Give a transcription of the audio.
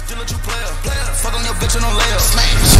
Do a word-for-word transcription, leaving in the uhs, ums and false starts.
Still a true player. Fuck on your bitch and no layup.